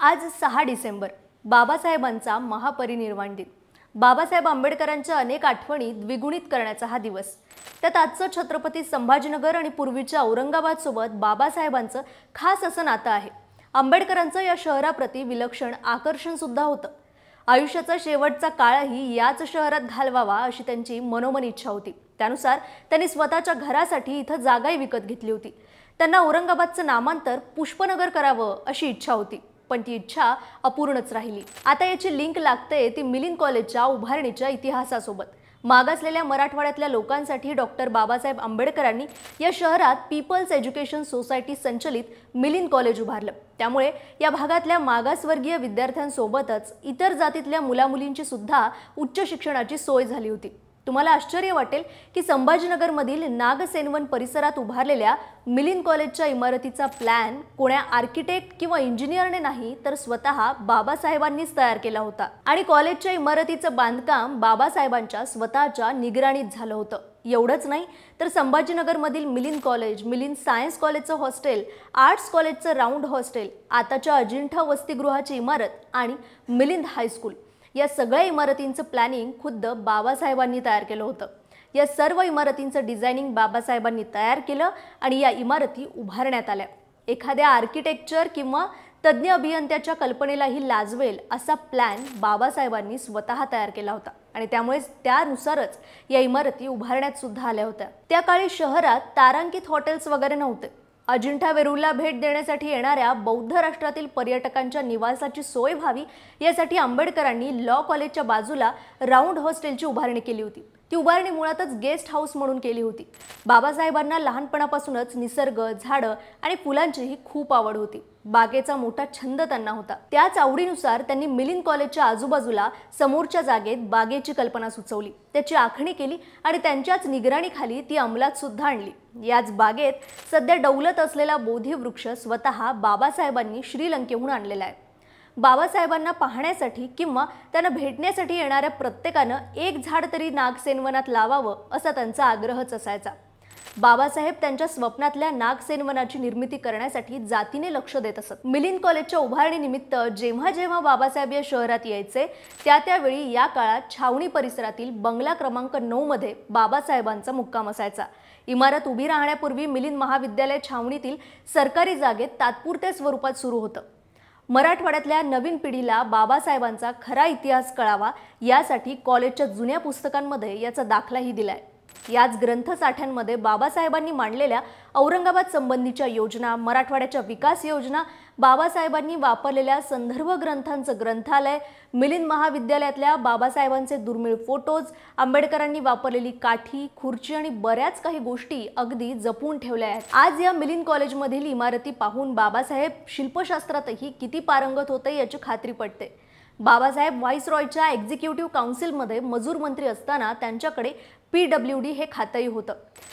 आज 6 डिसेंबर बाबासाहेबांचा महापरिनिर्वाण दिन। बाबासाहेब आंबेडकरांच्या अनेक आठवणी द्विगुणित करण्याचा हा दिवस। त्यात आजचं छत्रपती संभाजीनगर आणि पूर्वीच्या औरंगाबाद सोबत बाबासाहेबांचं खास असं नातं आहे। आंबेडकरांचं या शहराप्रती विलक्षण आकर्षण सुद्धा होतं। आयुष्याचा शेवटचा काळही याच शहरात घालवावा अशी त्यांची मनोमन इच्छा होती। त्यानुसार त्यांनी स्वतःच्या घरासाठी इथं जागाही विकत घेतली होती। त्यांना औरंगाबादचं नामांतर पुष्पनगर करावं अशी इच्छा होती, पण ती इच्छा अपूर्णच राहिली। आता याची लिंक लागते ती मिलिंद कॉलेजच्या उभारणीच्या इतिहासासोबत। मागासलेल्या मराठवाड्यातल्या लोकांसाठी डॉक्टर बाबासाहेब आंबेडकरांनी या शहरात पीपल्स एज्युकेशन सोसायटी संचलित मिलिंद कॉलेज उभारलं। त्यामुळे या भागातल्या मागासवर्गीय विद्यार्थ्यांसोबतच इतर जातीतल्या मुलामुलींची सुद्धा उच्च शिक्षणाची सोय झाली होती। तुम्हाला आश्चर्य वाटेल की संभाजीनगरमधील नागसेनवन परिसरात उभारलेल्या मिलिंद कॉलेजच्या इमारतीचा प्लॅन कोण्या आर्किटेक्ट किंवा इंजिनियरने नाही तर स्वतः बाबासाहेबांनीच तयार केला होता। आणि कॉलेजच्या इमारतीचं बांधकाम बाबासाहेबांच्या स्वतःच्या निगराणीत झालं होतं। एवढंच नाही तर संभाजीनगरमधील मिलिंद कॉलेज, मिलिंद सायन्स कॉलेजचं हॉस्टेल, आर्ट्स कॉलेजचं राऊंड हॉस्टेल, आताच्या अजिंठा वसतिगृहाची इमारत आणि मिलिंद हायस्कूल या सगळ्या इमारतींचं प्लॅनिंग खुद्द बाबासाहेबांनी तयार केलं होतं। या सर्व इमारतींचं डिझायनिंग बाबासाहेबांनी तयार केलं आणि या इमारती उभारण्यात आल्या। एखाद्या आर्किटेक्चर किंवा तज्ञ अभियंत्याच्या कल्पनेलाही लाजवेल असा प्लॅन बाबासाहेबांनी स्वतः तयार केला होता आणि त्यामुळे त्यानुसारच या इमारती उभारण्यात सुद्धा आल्या होत्या। त्या काळी शहरात तारांकित हॉटेल्स वगैरे नव्हते। अजिंठा वेरूळला भेट देण्यासाठी येणाऱ्या बौद्ध राष्ट्रातील पर्यटकांच्या निवासाची सोय व्हावी यासाठी आंबेडकरांनी लॉ कॉलेजच्या बाजूला राऊंड हॉस्टेलची उभारणी केली होती। ती उभारणी मुळातच गेस्ट हाऊस म्हणून केली होती। बाबासाहेबांना लहानपणापासूनच निसर्ग, झाडं आणि फुलांचीही खूप आवड होती। बागेचा मोठा छंद त्यांना होता। त्याच आवडीनुसार त्यांनी मिलिंद कॉलेजच्या आजूबाजूला समोरच्या जागेत बागेची कल्पना सुचवली, त्याची आखणी केली आणि त्यांच्याच निगराणीखाली ती अंमलात सुद्धा आणली। याच बागेत सध्या डौलत असलेला बोधी वृक्ष स्वतः बाबासाहेबांनी श्रीलंकेहून आणलेला आहे। बाबासाहेबांना पाहण्यासाठी किंवा त्यांना भेटण्यासाठी येणाऱ्या प्रत्येकानं एक झाड तरी नागसेनवनात लावावं असा त्यांचा आग्रहच असायचा। बाबासाहेब त्यांच्या स्वप्नातल्या नागसेनवनाची निर्मिती करण्यासाठी जातीने लक्ष देत असत। मिलिंद कॉलेजच्या उभारणीनिमित्त जेव्हा जेव्हा बाबासाहेब या शहरात यायचे त्यावेळी या काळात छावणी परिसरातील बंगला क्रमांक 9 मध्ये बाबासाहेबांचा मुक्काम असायचा। इमारत उभी राहण्यापूर्वी मिलिंद महाविद्यालय छावणीतील सरकारी जागेत तात्पुरत्या स्वरूपात सुरू होतं। मराठवाड्यातल्या नवीन पिढीला बाबासाहेबांचा खरा इतिहास कळावा यासाठी कॉलेजच्या जुन्या पुस्तकांमध्ये याचा दाखलाही दिलाय। याच ग्रंथसाठ्यांमध्ये बाबासाहेबांनी मांडलेल्या औरंगाबाद संबंधीच्या योजना, मराठवाड्याच्या विकास योजना, बाबासाहेबांनी वापरलेल्या संदर्भ ग्रंथांचं ग्रंथालय, मिलिंद महाविद्यालयातल्या बाबासाहेबांचे दुर्मिळ फोटोज, आंबेडकरांनी वापरलेली काठी, खुर्ची आणि बऱ्याच काही गोष्टी अगदी जपून ठेवल्या आहेत। आज या मिलिंद कॉलेजमधील इमारती पाहून बाबासाहेब शिल्पशास्त्रातही किती पारंगत होते याची खात्री पटते। बाबासाहेब व्हाईसरॉयच्या एक्झिक्युटिव्ह काउन्सिलमध्ये मजूर मंत्री असताना त्यांच्याकडे PWD हे खातंही होतं।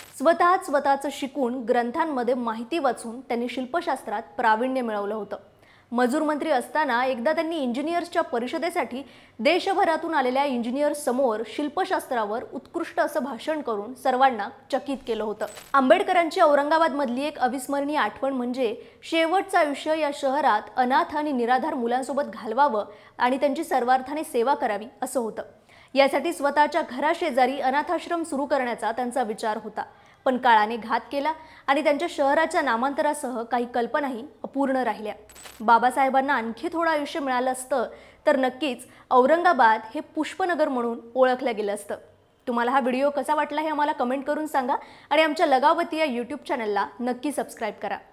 स्वतःचं शिकून ग्रंथांमध्ये माहिती वाचून त्यांनी शिल्पशास्त्रात प्रावीण्य मिळवलं होतं। मजूर मंत्री असताना एकदा त्यांनी इंजिनियर्सच्या परिषदेसाठी देशभरातून आलेल्या इंजिनियर्स समोर शिल्पशास्त्रावर उत्कृष्ट असं भाषण करून सर्वांना चकित केलं होतं। आंबेडकरांची औरंगाबादमधली एक अविस्मरणीय आठवण म्हणजे शेवटचं आयुष्य या शहरात अनाथ आणि निराधार मुलांसोबत घालवावं आणि त्यांची सर्वार्थाने सेवा करावी असं होतं। यासाठी स्वतःच्या घराशेजारी अनाथाश्रम सुरू करण्याचा त्यांचा विचार होता, पण काळाने घात केला आणि त्यांच्या शहराच्या नामांतरासह काही कल्पनाही अपूर्ण राहिल्या। बाबासाहेबांना आणखी थोडं आयुष्य मिळालं असतं तर नक्कीच औरंगाबाद हे पुष्पनगर म्हणून ओळखलं गेलं असतं। तुम्हाला हा व्हिडिओ कसा वाटला हे आम्हाला कमेंट करून सांगा आणि आमच्या लगावती या YouTube चॅनलला नक्की सबस्क्राईब करा।